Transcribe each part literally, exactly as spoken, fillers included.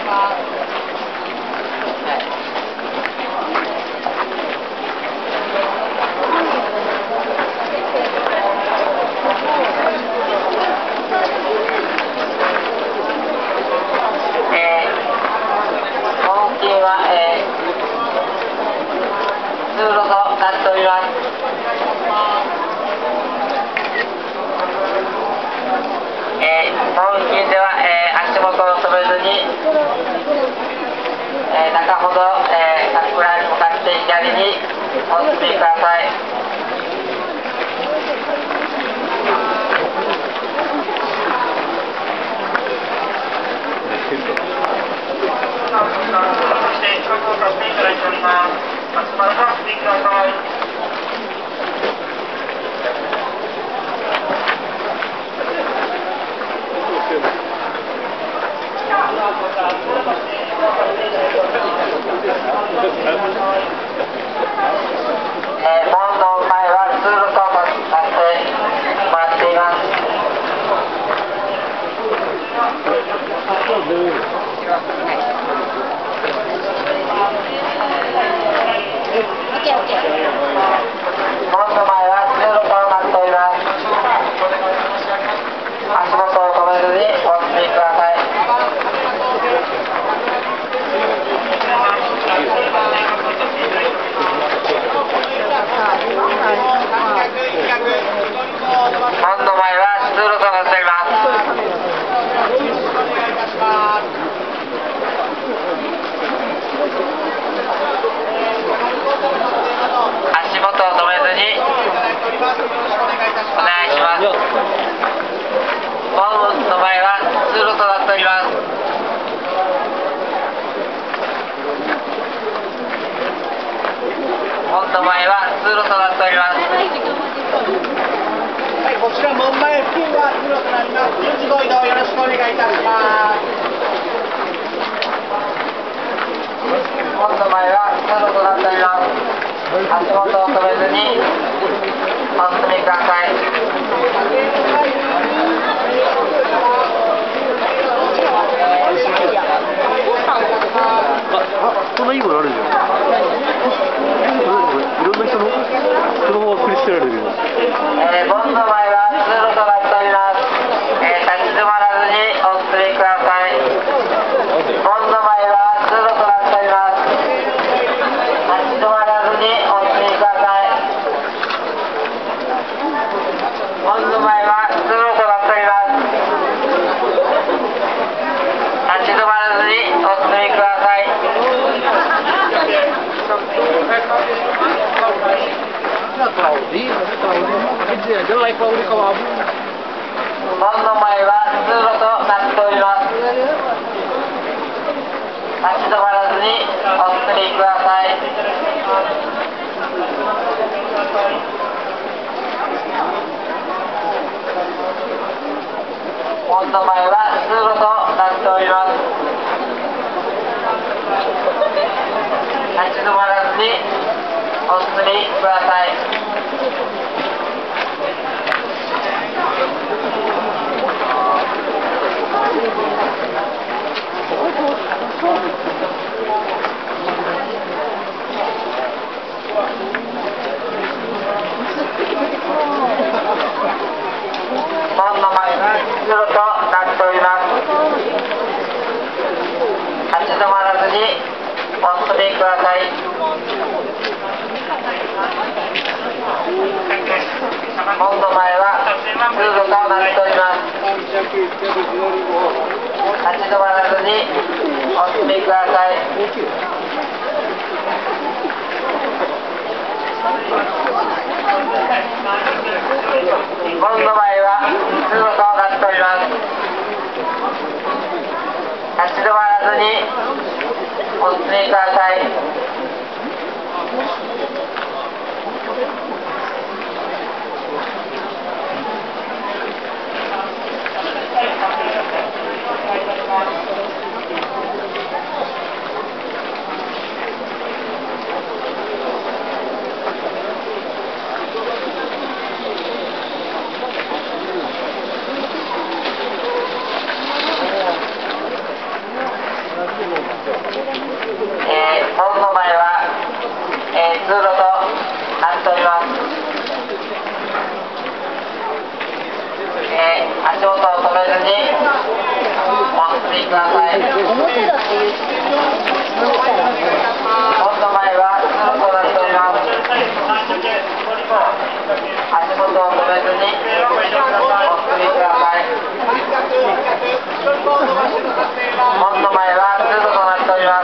通路となっております。えー、本付近では、えー、足元を止めずに、えー、中ほど、えー、桜に向かって左にお進みください。そして近くを立っていただいております。足元を進みください。えー、門の前は通路となって回っています。門の前は通路となっております。足元を止めずにお進みください。門の前は通路となっております。足元を止めずにお願いします。門の前は通路となっております。門の前は通路となっております。 はい、こちら門前付近は通路となります。順次ご移動よろしくお願いいたします。 門の前は通路となっております。足元を止めずにお進みください。 あ、こんないいものあるじゃん。いろんな人のスマホが送りつけられるよ。 えー、門の前は通路となっております。えー、立ち止まらずにお進みください。門の前は通路となっております。立ち止まらずにお進みください。門の前は通路となっております。立ち止まらずにお進みください。門の前は通路となっております。立ち止まらずにお進みください。門の前は通路となっております。立ち止まらずにお進みください。門の前は通路となっております。立ち止まらずにお進みください。門の前は通路となっております。立ち止まらずにお進みください。門の前は通路となっております。立ち止まらずにお進みください。 進みください。 表だって言うし。 本の前は通路となっております。足元を止めずにお進みください。本の前は通路となっております。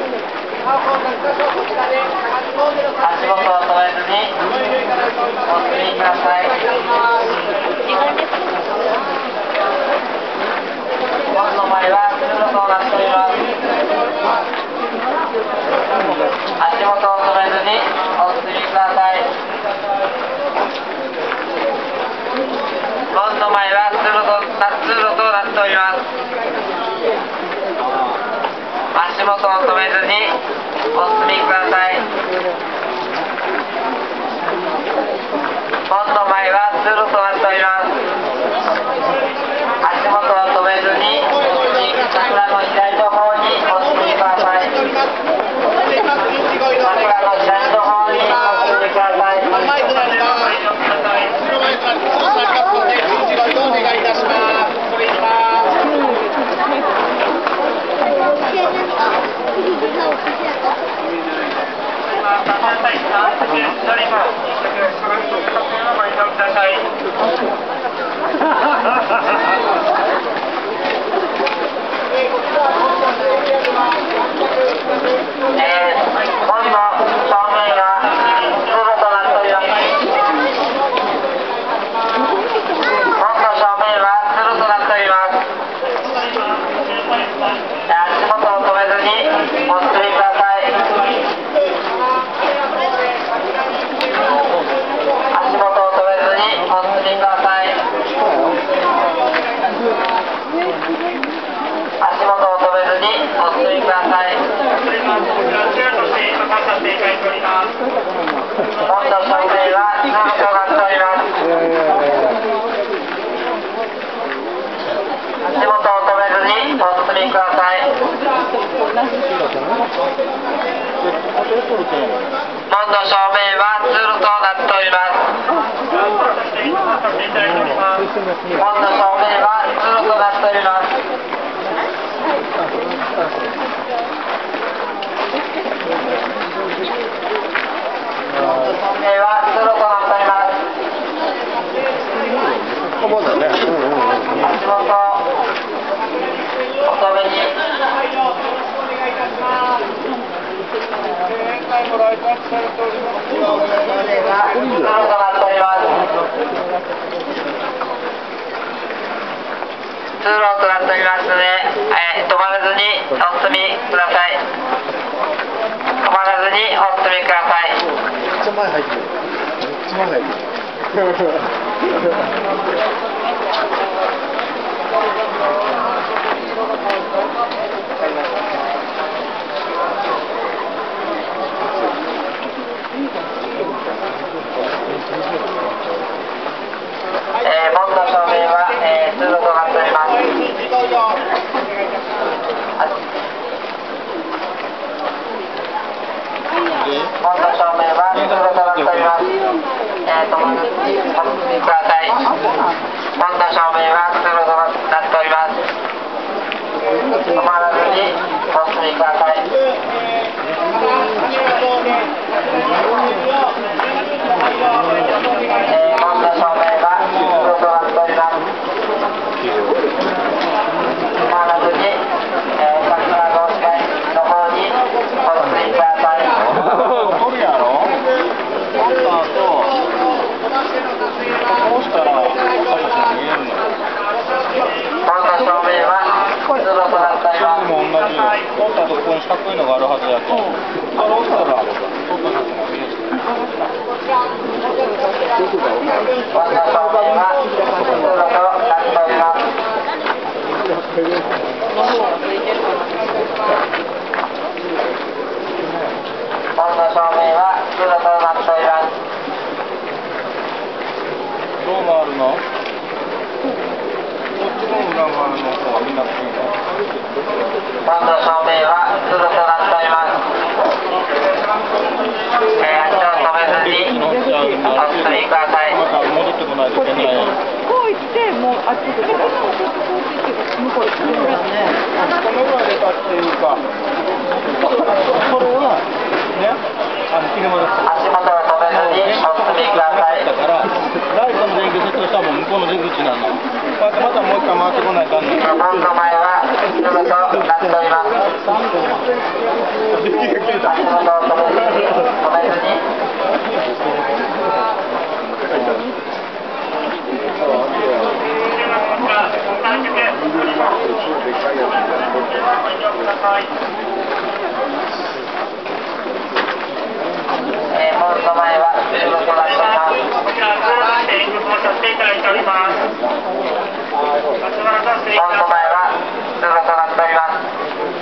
足元を止めずにお進みください。本の前は通路となっております。足元を止めずにお進みください。門の前は通路と通路となっております。足元を止めずにお進みください。門の前は通路となっております。足元を止めずに桜の左の方にお進みください。桜の左の方にお進みください。 マイクなんで、後ろマイクなんで、お願いいたします。それいきますえー、門の正面が通路となっております。門の正面は通路となっております。足元を止めずにお進みください。足元を止めずにお進みください。足元を止めずにお進みください。門の正面は通路となっております。足元を止めずにお進みください。門の正面は通路となっております。門の正面は通路となっております。門の正面は通路となっております。足元お止めに通路となっておりますので、えー、止まらずにお進みください。止まらずにお進みください。 めっちゃ前入ってる。めっちゃ前入ってる。 えー、門の正面は、えー、通路となっております。門の正面は通路となっております。えー、止まらずにお進みください。門の正面は通路となっております。止まらずにお進みください。えー、門の正面は通路となっております。止まらずに、えー、桜の左の方にお進みください。 撮るやろ？撮った後、こうしたら赤が見えるの。 門の正面は通路となっております。 も同じよ。撮った後ここに四角いのがあるはずやけん。それを押したら撮った時も見える。 門の正面は通路となっております。門の正面は通路となっております。 どう回るの？こっちの裏側の方がみんな好きなの。 門の正面は通路となっております。えー、足を止めずにお進みください。 また戻ってこないといけない。 こう行って、もうあっちで、こう行って、向こう行って。 っていうか、これはね、あの昼間です。 足元を止めずにお進みください。 だからライトの電気設定したらもう向こうの出口なの。こうやってまたもう一回回ってこないかんの。 本土前はすぐとなっております。足元を止めずに止めずにえー、本土前はすぐとなっております。 こちらからして演説をさせていただいております。松原さん、失礼いたします。 本土前はすぐとなっております。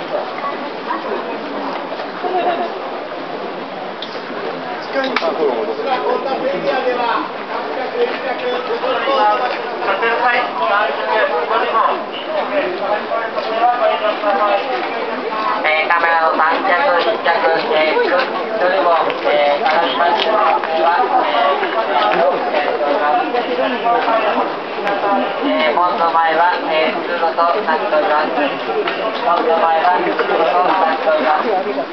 えー、カメラの三脚、一脚、えー、一人も、えー、上がりましたは、えー、本土前は、えー、通路となっております。本土前は通路となっております。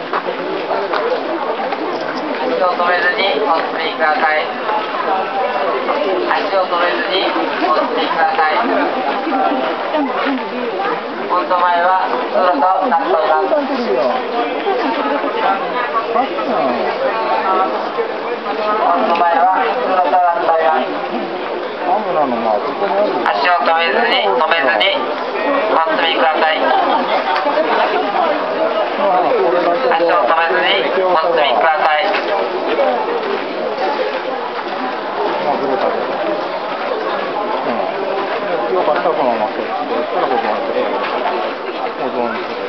足を止めずにお進みください。足を止めずにお進みください。本土前は通路となっております。本土前は通路となっております。足を止めずに止めずにお進みください。足を止めずにお進みください。 よかったらこのままそうして、それは保存する。保存する。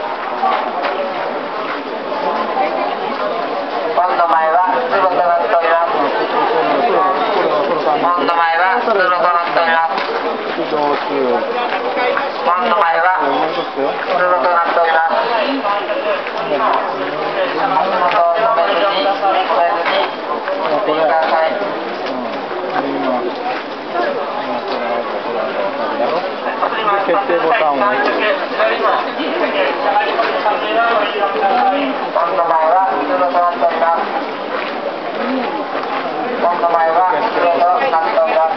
本土前は通路となっております。本土前は通路となっております。本土前は通路となっております。足元を止めずに止めずにお進みください。 決定ボタンを押す。 本土前は通路となっております。本土前は通路となっております。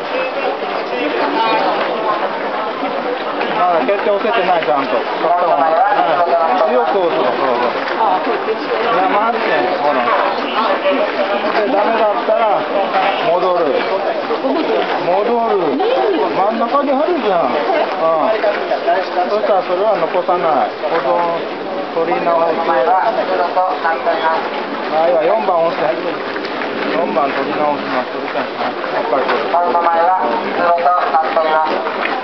まだ決定押せてないちゃんと。 本土前は通路となっております。 強く押すの、そうそう。いや、待ってん、ほら。で、ダメだったら、戻る。戻る。真ん中にあるじゃん。うん。そしたらそれは残さない。保存、取り直し。 本土前は通路となっております。 はい、よんばん押して。よんばん取り直します。取りたいな。やっぱりこれ。 本土前は通路となっております。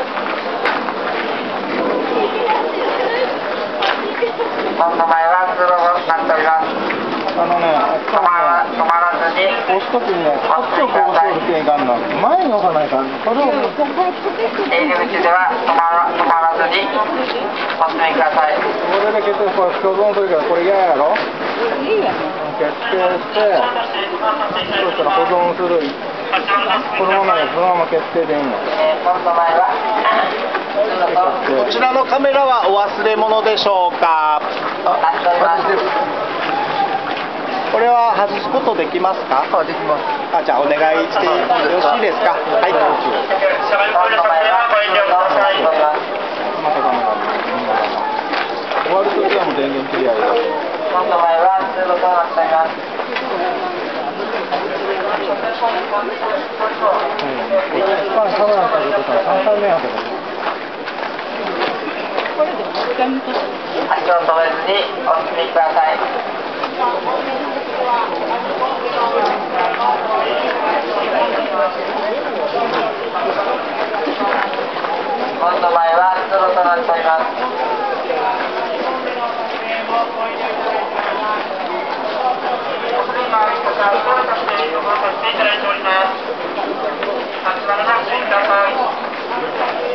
本土前は通路となっております。 あのね、 止まら止まらずに押すときにね、こっちをこうするっていかんの。前に押さないかんの。それを。 入り口では止まら止まらずにお進みください。 これで決定、これ共存するから、これ嫌やろ。決定して、そしたら保存する。このままで、そのまま決定でいいの。 えー、本土前はこちらのカメラはお忘れ物でしょうか。 なっております。 これは外すことできますか。 あ、できます。 あ、じゃあお願いしてよろしいですか。はい。 本土前は通路となっております。 またカメラ。終わるときはもう電源切り合いだ。 本土前は通路となっております。 カメラかけてたらさんかいめやけど。 足を止めずにお進みください。本土前は通路となっております。 いただいております。松原さん、ご注意ください。